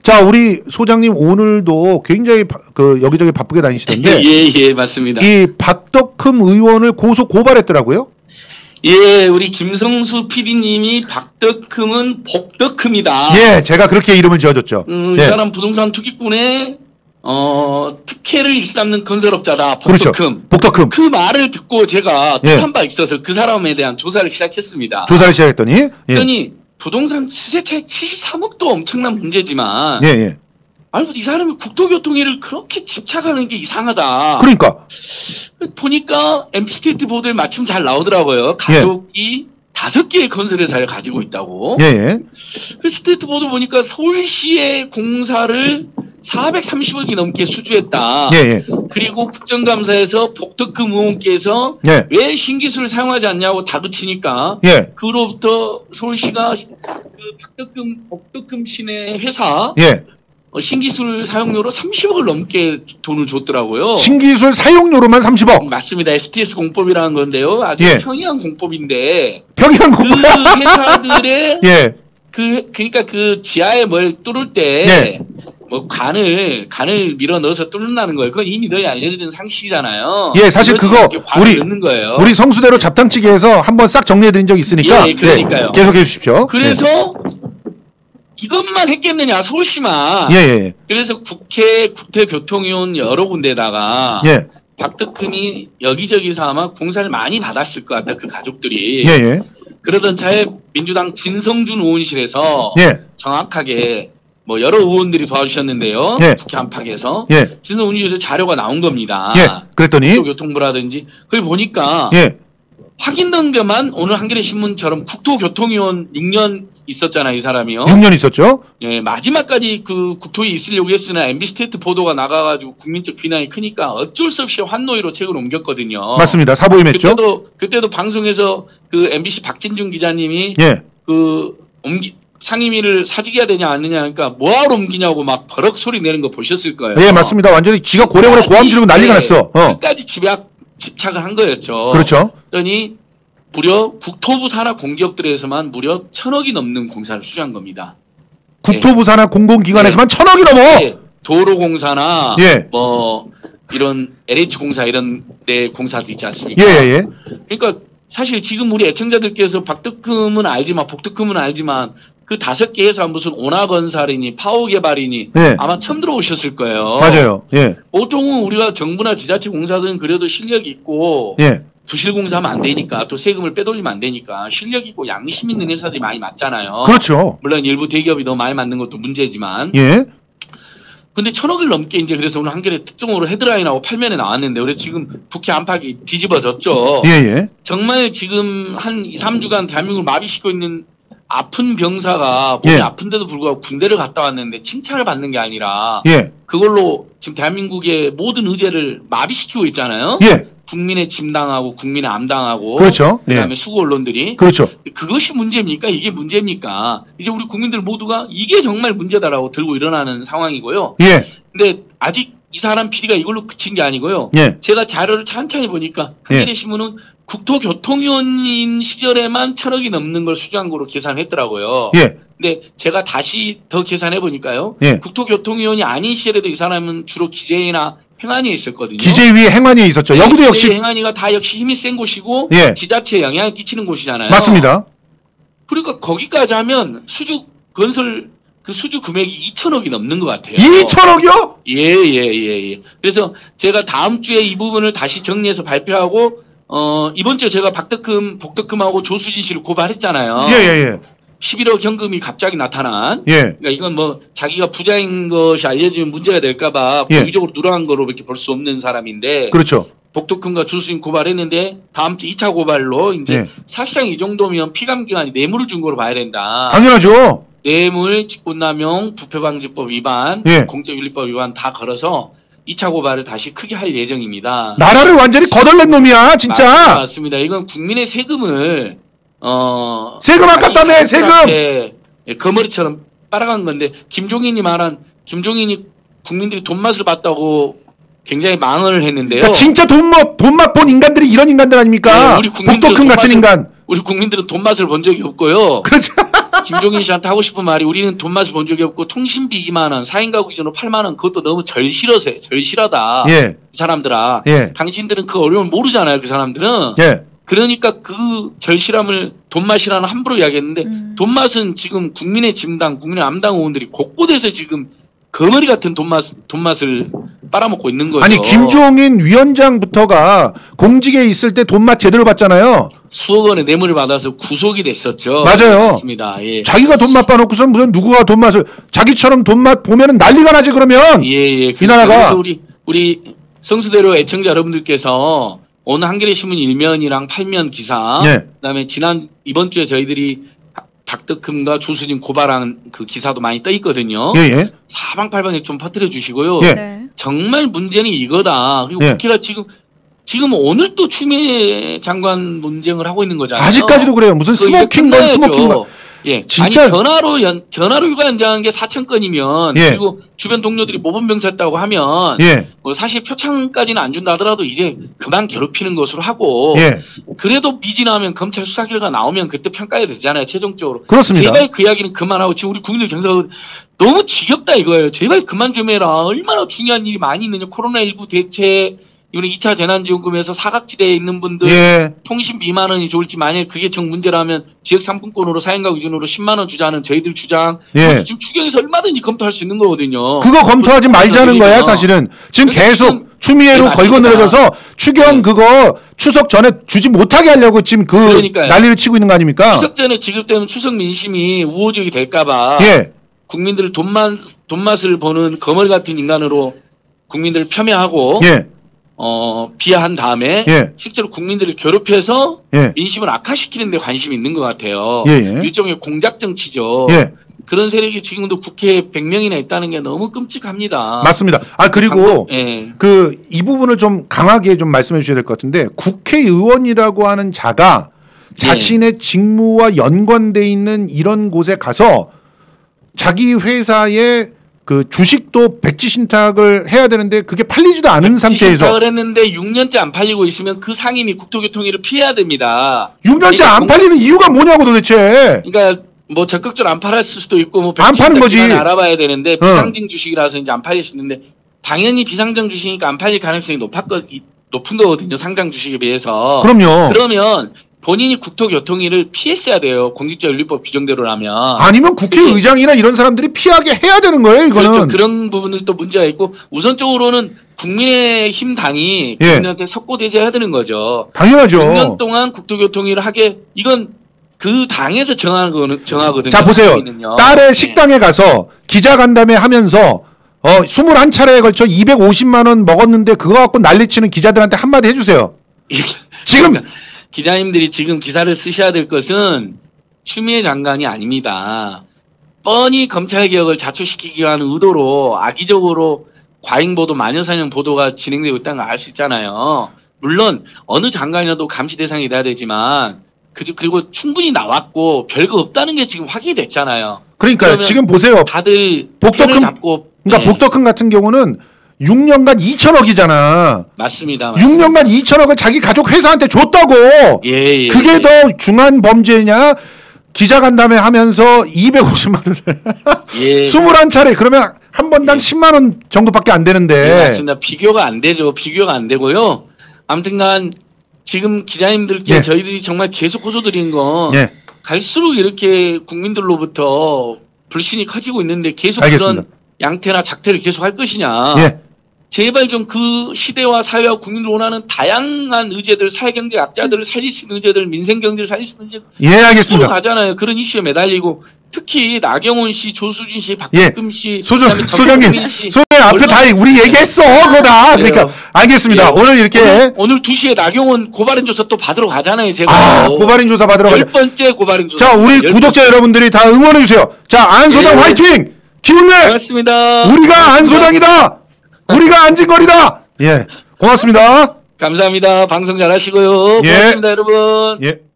자, 우리 소장님 오늘도 굉장히 여기저기 바쁘게 다니시던데. 예, 맞습니다. 이 박덕흠 의원을 고발했더라고요. 예, 우리 김성수 PD님이 박덕흠은 복덕흠이다. 예, 제가 그렇게 이름을 지어줬죠. 이 사람 부동산 투기꾼의 특혜를 일삼는 건설업자다. 복덕흠. 그렇죠. 복덕흠. 그 말을 듣고 제가 뜻한 바 있어서 그 사람에 대한 조사를 시작했습니다. 조사를 시작했더니. 그러니 부동산 시세 차익 73억도 엄청난 문제지만. 예. 아니, 이 사람이 국토교통위를 그렇게 집착하는 게 이상하다. 그러니까. 보니까 MB스테이트 보도에 마침 잘 나오더라고요. 가족이 5개의 건설회사를 가지고 있다고. 예. 그 스테이트 보도 보니까 서울시의 공사를 430억이 넘게 수주했다. 예. 그리고 국정감사에서 복덕흠 의원께서 왜 신기술을 사용하지 않냐고 다그치니까 그로부터 서울시가 그 복덕흠 씨네 회사 신기술 사용료로 30억을 넘게 돈을 줬더라고요. 신기술 사용료로만 30억? 맞습니다. STS 공법이라는 건데요. 아주 평이한 공법인데. 평이한 공법? 그 회사들의 그러니까 그 지하에 뭘 뚫을 때 뭐 관을 밀어 넣어서 뚫는다는 거예요. 그건 이미 너희 알려진 상식이잖아요. 예, 사실 그거 우리 성수대로 잡탕치기에서 한번 싹 정리해드린 적이 있으니까. 예, 그러니까요. 계속해 주십시오. 그래서 이것만 했겠느냐, 서울시만. 예. 그래서 국토교통위원 여러 군데다가 박덕흠이 여기저기서 아마 공사를 많이 받았을 것 같다, 그 가족들이. 그러던 차에 민주당 진성준 의원실에서 정확하게 뭐 여러 의원들이 도와주셨는데요. 국회 안팎에서. 진성 의원실에서 자료가 나온 겁니다. 그랬더니 국토교통부라든지. 그걸 보니까 확인된 것만 오늘 한겨레 신문처럼 국토교통위원 6년 있었잖아요, 이 사람이요. 6년 있었죠? 예, 마지막까지 그 국토위에 있으려고 했으나 MB스테이트 보도가 나가가지고 국민적 비난이 크니까 어쩔 수 없이 환노위로 책을 옮겼거든요. 맞습니다. 사보임했죠. 그때도 방송에서 그 MBC 박진중 기자님이 상임위를 사직해야 되냐 안 되냐 하니까 뭐하러 옮기냐고 막 버럭 소리 내는 거 보셨을 거예요. 예, 맞습니다. 완전히 지가 고래고래 고함 지르고 난리가 났어. 끝까지 집착을 한 거였죠. 그렇죠. 그러니 무려 국토부 산하 공기업들에서만 무려 1,000억이 넘는 공사를 수주한 겁니다. 국토부 산하 공공기관에서만 1,000억이 넘어. 도로공사나 뭐 이런 LH공사 이런 데 공사도 있지 않습니까? 그러니까 사실 지금 우리 애청자들께서 박덕흠은 알지만 복덕흠은 알지만 그 5개 회사 무슨 온화건설이니 파워개발이니 아마 처음 들어오셨을 거예요. 맞아요. 보통은 우리가 정부나 지자체 공사들은 그래도 실력이 있고 부실공사하면 안 되니까 또 세금을 빼돌리면 안 되니까 실력 있고 양심 있는 회사들이 많이 맞잖아요. 그렇죠. 물론 일부 대기업이 너무 많이 맞는 것도 문제지만. 근데 1,000억을 넘게 이제 그래서 오늘 한겨레 특종으로 헤드라인하고 8면에 나왔는데 우리 지금 국회 안팎이 뒤집어졌죠. 정말 지금 한 2, 3주간 대한민국을 마비시키고 있는 아픈 병사가 몸이 아픈데도 불구하고 군대를 갔다 왔는데 칭찬을 받는 게 아니라 그걸로 지금 대한민국의 모든 의제를 마비시키고 있잖아요. 국민의 짐당하고 국민의 암당하고 그렇죠. 그다음에 수구 언론들이 그렇죠. 그것이 문제입니까? 이게 문제입니까? 이제 우리 국민들 모두가 이게 정말 문제다라고 들고 일어나는 상황이고요. 근데 아직 이 사람 PD가 이걸로 그친 게 아니고요. 제가 자료를 찬찬히 보니까 한겨레 신문은 국토교통위원인 시절에만 1,000억이 넘는 걸 수주한 거로 계산했더라고요. 근데 제가 다시 더 계산해 보니까요. 국토교통위원이 아닌 시절에도 이 사람은 주로 기재위나 행안위에 있었거든요. 기재위 행안위에 있었죠. 여기도 역시 행안위가 다 역시 힘이 센 곳이고 지자체에 영향을 끼치는 곳이잖아요. 맞습니다. 그러니까 거기까지 하면 건설 그 수주 금액이 2,000억이 넘는 것 같아요. 2,000억이요? 예. 그래서 제가 다음 주에 이 부분을 다시 정리해서 발표하고 이번 주에 제가 복덕흠하고 조수진 씨를 고발했잖아요. 11억 현금이 갑자기 나타난. 그러니까 이건 뭐 자기가 부자인 것이 알려지면 문제가 될까봐 고의적으로 누락한 거로 이렇게 볼 수 없는 사람인데. 그렇죠. 복덕흠과 조수진 고발했는데 다음 주 2차 고발로 이제 사실상 이 정도면 피감기관이 뇌물을 준 거로 봐야 된다. 당연하죠. 뇌물, 직권남용, 부패방지법 위반, 공정윤리법 위반 다 걸어서 2차 고발을 다시 크게 할 예정입니다. 나라를 완전히 거덜낸 놈이야, 진짜. 맞습니다. 이건 국민의 세금을 세금 아깝다며, 세금. 거머리처럼 빨아간 건데 김종인이 김종인이 국민들이 돈 맛을 봤다고 굉장히 망언을 했는데요. 그러니까 진짜 돈 맛 본 인간들이 이런 인간들 아닙니까? 우리 복덕흠 같은 인간. 우리 국민들은 돈 맛을 본 적이 없고요. 그렇죠. 김종인 씨한테 하고 싶은 말이 우리는 돈 맛을 본 적이 없고 통신비 2만 원, 4인 가구 기준으로 8만 원 그것도 너무 절실하다. 예. 그 사람들아. 예. 당신들은 그 어려움을 모르잖아요. 그 사람들은. 예. 그러니까 그 절실함을 돈맛이라는 함부로 이야기했는데 돈맛은 지금 국민의 진당, 국민의 암당 의원들이 곳곳에서 지금 거머리 같은 돈맛을 빨아먹고 있는 거죠. 아니 김종인 위원장부터가 공직에 있을 때 돈맛 제대로 받잖아요. 수억 원의 뇌물을 받아서 구속이 됐었죠. 맞아요. 맞습니다. 예. 자기가 돈맛 봐놓고서 무슨 누구가 돈맛을 자기처럼 돈맛 보면은 난리가 나지 그러면. 예. 이 나라가. 그래서 우리 성수대로 애청자 여러분들께서 오늘 한겨레 신문 1면이랑 8면 기사, 예. 그다음에 이번 주에 저희들이 박덕흠과 조수진 고발한 그 기사도 많이 떠 있거든요. 예. 사방팔방에 좀 퍼뜨려 주시고요. 예. 정말 문제는 이거다. 그리고 예. 국회가 지금 오늘 또 추미애 장관 논쟁을 하고 있는 거잖아요. 아직까지도 그래요. 무슨 스모킹건 스모킹건. 예. 진짜 아니 전화로 휴가 연장한 게 4,000건이면 예. 그리고 주변 동료들이 모범병사였다고 하면 예. 뭐 사실 표창까지는 안 준다 하더라도 이제 그만 괴롭히는 것으로 하고 예. 그래도 미진하면 검찰 수사 결과 나오면 그때 평가해야 되잖아요. 최종적으로. 그렇습니다. 제발 그 이야기는 그만하고 지금 우리 국민들 경사가 너무 지겹다 이거예요. 제발 그만 좀 해라. 얼마나 중요한 일이 많이 있느냐. 코로나19 대책 이번에 2차 재난지원금에서 사각지대에 있는 분들 예. 통신비 2만 원이 좋을지 만약 그게 정 문제라면 지역 상품권으로 4인 가구 기준으로 10만 원 주자는 저희들 주장 예. 지금 추경에서 얼마든지 검토할 수 있는 거거든요. 그거 검토하지 말자는 거야 사실은. 지금 계속 추미애로 걸고 늘어져서 추경 네. 그거 추석 전에 주지 못하게 하려고 지금 그러니까요. 난리를 치고 있는 거 아닙니까? 추석 전에 지급되면 추석 민심이 우호적이 될까 봐 예. 국민들을 돈맛을 보는 거머리 같은 인간으로 국민들을 폄훼하고 예. 비하한 다음에 예. 실제로 국민들을 괴롭혀서 예. 민심을 악화시키는 데 관심이 있는 것 같아요. 예예. 일종의 공작 정치죠. 예. 그런 세력이 지금도 국회에 100명이나 있다는 게 너무 끔찍합니다. 맞습니다. 그리고 예. 이 부분을 좀 강하게 좀 말씀해 주셔야 될 것 같은데 국회의원이라고 하는 자가 자신의 예. 직무와 연관돼 있는 이런 곳에 가서 자기 회사의 그 주식도 백지 신탁을 해야 되는데 그게 팔리지도 않은 상태에서 신탁을 했는데 6년째 안 팔리고 있으면 그 상임위 국토교통위를 피해야 됩니다. 6년째 그러니까 안 팔리는 이유가 뭐냐고 도대체. 그러니까 뭐 적극적으로 안 팔았을 수도 있고 뭐 안 파는 거지. 알아봐야 되는데 비상징 주식이라서 이제 안 팔릴 수 있는데 당연히 비상장 주식이니까 안 팔릴 가능성이 높은 거거든요. 상장 주식에 비해서. 그럼요. 그러면 본인이 국토교통위를 피했어야 돼요. 공직자윤리법 규정대로라면. 아니면 국회의장이나 이런 사람들이 피하게 해야 되는 거예요. 이거는. 그렇죠. 그런 부분들도 문제가 있고 우선적으로는 국민의힘 당이 예. 국민한테 석고대죄해야 되는 거죠. 당연하죠. 6년 동안 국토교통위를 하게 이건 그 당에서 정하거든요. 자 보세요. 딸의 식당에 가서 기자간담회 하면서 21차례에 걸쳐 250만 원 먹었는데 그거 갖고 난리치는 기자들한테 한마디 해주세요. 지금 그러니까 기자님들이 지금 기사를 쓰셔야 될 것은 추미애 장관이 아닙니다. 뻔히 검찰개혁을 자초시키기 위한 의도로 악의적으로 과잉보도 마녀사냥 보도가 진행되고 있다는 걸 알 수 있잖아요. 물론 어느 장관이라도 감시 대상이 돼야 되지만 그리고 충분히 나왔고 별거 없다는 게 지금 확인이 됐잖아요. 그러니까요. 지금 보세요. 다들 복덕흠 잡고 그러니까 네. 복덕흠 같은 경우는 6년간 2천억이잖아. 맞습니다. 6년간 2천억을 자기 가족 회사한테 줬다고. 예, 그게 더 중한 범죄냐? 기자간담회 하면서 250만 원을 21차례 그러면 한 번당 10만 원 정도밖에 안 되는데. 예, 맞습니다. 비교가 안 되죠. 비교가 안 되고요. 아무튼간 지금 기자님들께 저희들이 정말 계속 호소드린 건 갈수록 이렇게 국민들로부터 불신이 커지고 있는데 계속 알겠습니다. 그런 양태나 작태를 계속 할 것이냐. 제발 좀 그 시대와 사회와 국민들 원하는 다양한 의제들, 사회경제 약자들을 살릴 수 있는 의제들, 민생경제를 살릴 수 있는 의제들. 알겠습니다. 가잖아요. 그런 이슈에 매달리고 특히 나경원 씨, 조수진 씨, 박덕흠 씨, 소장님, 앞에 다 우리 얘기했어. 그거 다. 그러니까 알겠습니다. 오늘 이렇게 오늘 2시에 나경원 고발인 조사 또 받으러 가잖아요. 제가. 고발인 조사 받으러 가죠. 10번째 고발인 조사. 자, 우리 구독자 여러분들이 다 응원해 주세요. 자, 안소당 화이팅! 기운내! 고맙습니다. 우리가 안소당이다! 우리가 안진걸이다! 고맙습니다. 감사합니다. 방송 잘하시고요. 고맙습니다, 여러분.